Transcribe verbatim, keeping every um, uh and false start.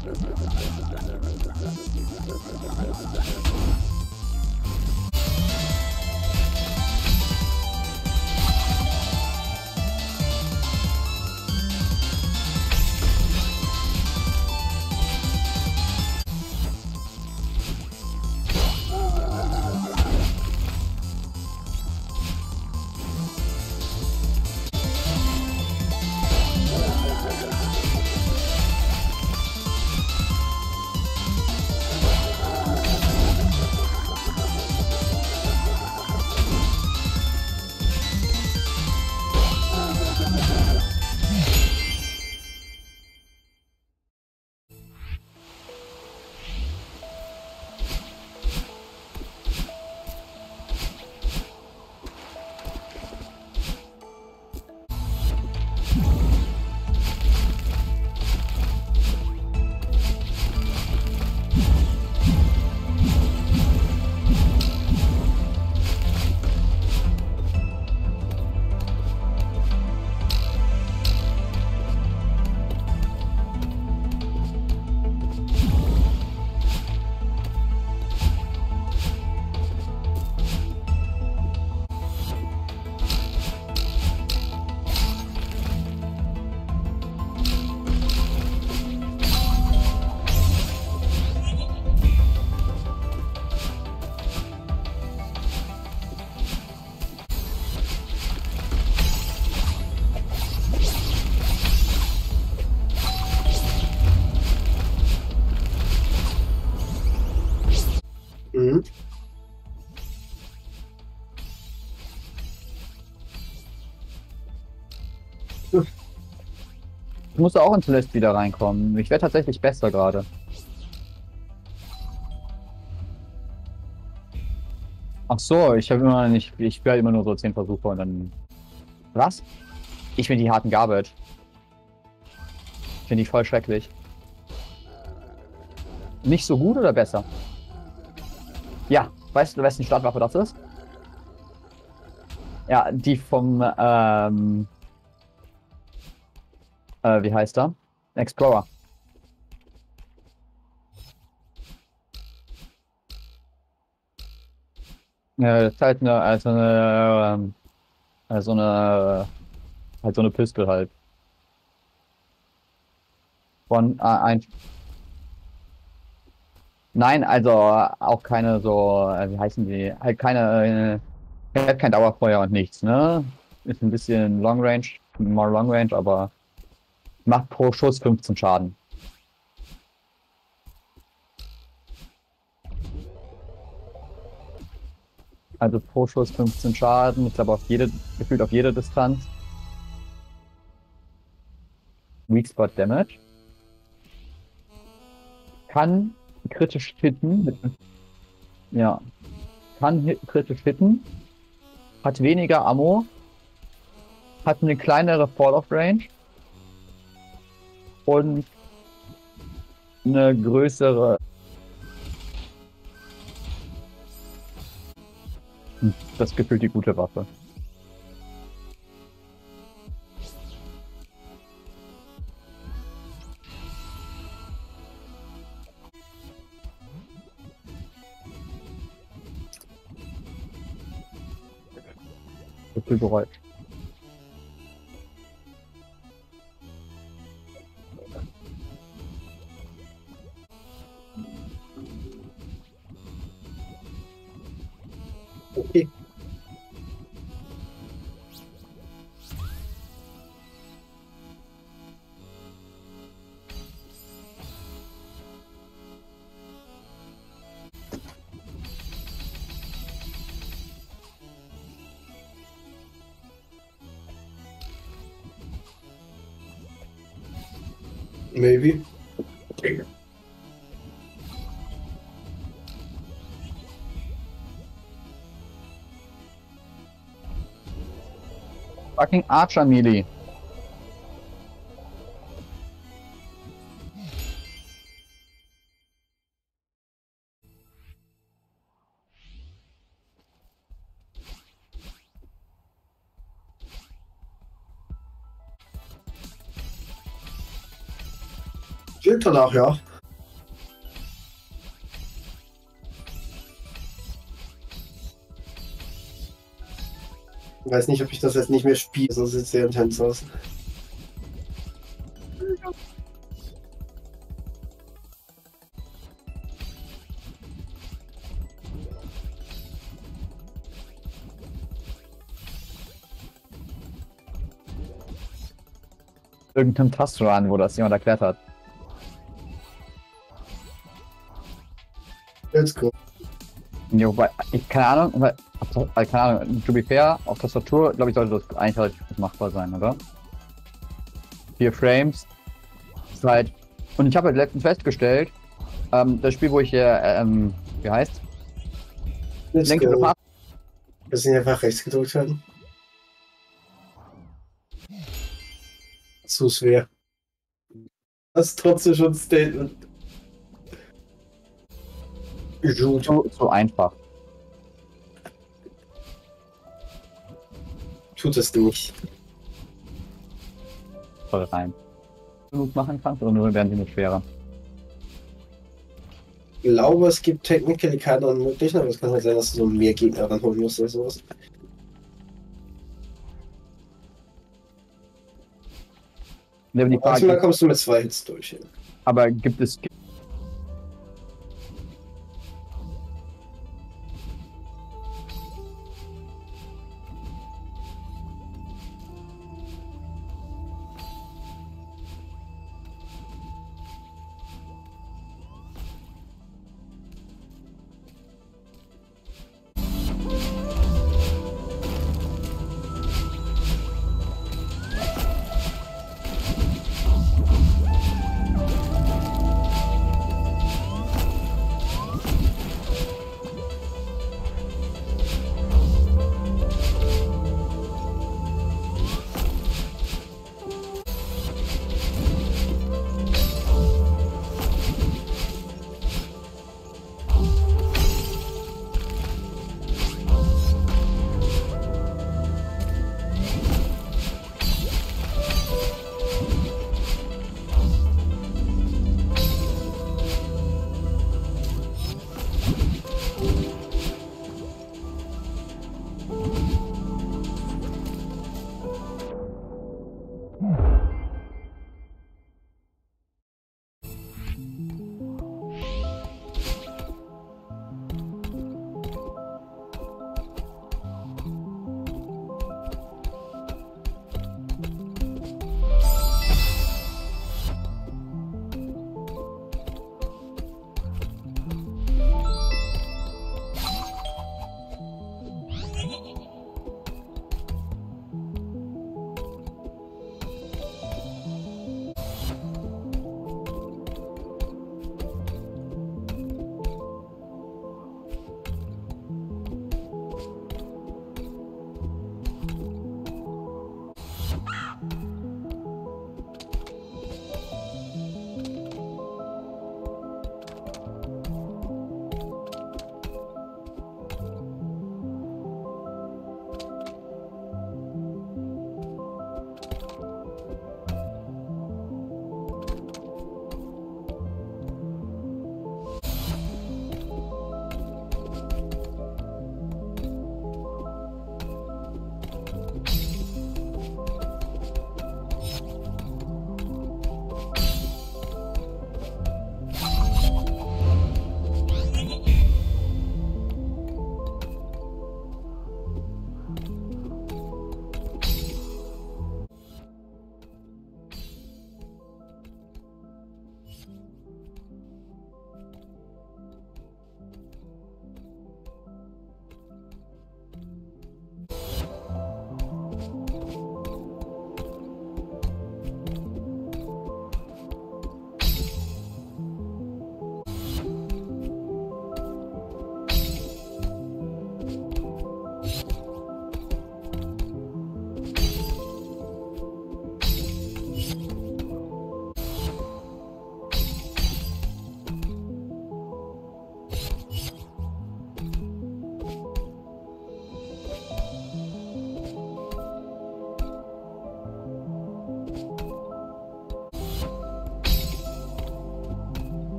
Mhm. Ich muss auch in Celeste wieder reinkommen. Ich werde tatsächlich besser gerade. Ach so, ich habe immer nicht. Ich spiele immer nur so zehn Versuche und dann. Was? Ich finde die harten Garbage. Ich finde die voll schrecklich. Nicht so gut oder besser? Ja, weißt du, wessen Startwaffe das ist? Ja, die vom, ähm, äh, wie heißt er? Explorer. Ja, das ist halt eine, also eine, ähm, also eine, halt so eine Pistole halt. Von, äh, ein, nein, also auch keine so, äh, wie heißen die? Halt keine, äh, hat kein Dauerfeuer und nichts, ne? Ist ein bisschen Long Range, more Long Range, aber macht pro Schuss fünfzehn Schaden. Also pro Schuss fünfzehn Schaden, ich glaube auf jede, gefühlt auf jede Distanz. Weak Spot Damage. Kann kritisch hitten. Mit, ja. Kann hit, kritisch hitten. Hat weniger Ammo. Hat eine kleinere Fall-Off-Range. Und eine größere. Das gefühlt die gute Waffe. So viel Geräusch. Okay. Maybe. Fucking Archer Melee. Stimmt danach, ja. weiß nicht, ob ich das jetzt nicht mehr spiele, so sieht es sehr intens aus. Irgendeinem Tastrun, wo das jemand erklärt hat. Let's go. Ja, wobei, ich, keine Ahnung, weil, äh, keine Ahnung, to be fair, auf Tastatur, glaube ich, sollte das eigentlich relativ gut machbar sein, oder? Vier Frames. Ist halt, und ich habe halt letztens festgestellt, ähm, das Spiel, wo ich hier, ähm, wie heißt? Let's Link to the go. Past. Wir sind einfach rechts gedrückt haben. Zu schwer. Das ist trotzdem schon ein Statement. Gut. So, so einfach. Tut es nicht. Voll rein. Genug machen kannst, oder nur werden sie nur schwerer? Ich glaube, es gibt technically keine anderen Möglichkeiten, aber es kann halt sein, dass du so mehr Gegner ranholen musst oder sowas. Ja, aber die Maximal Frage, kommst du mit zwei Hits durch. Ja. aber gibt es